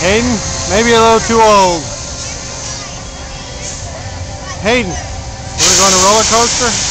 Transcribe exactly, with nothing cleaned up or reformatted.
Hayden, maybe a little too old. Hayden, you want to go on a roller coaster?